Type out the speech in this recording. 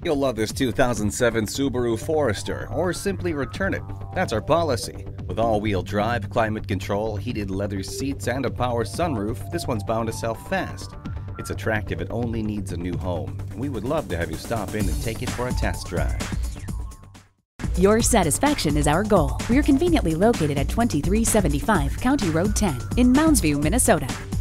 You'll love this 2007 Subaru Forester, or simply return it. That's our policy. With all-wheel drive, climate control, heated leather seats, and a power sunroof, this one's bound to sell fast. It's attractive, it only needs a new home. We would love to have you stop in and take it for a test drive. Your satisfaction is our goal. We're conveniently located at 2375 County Road 10 in Mounds View, Minnesota.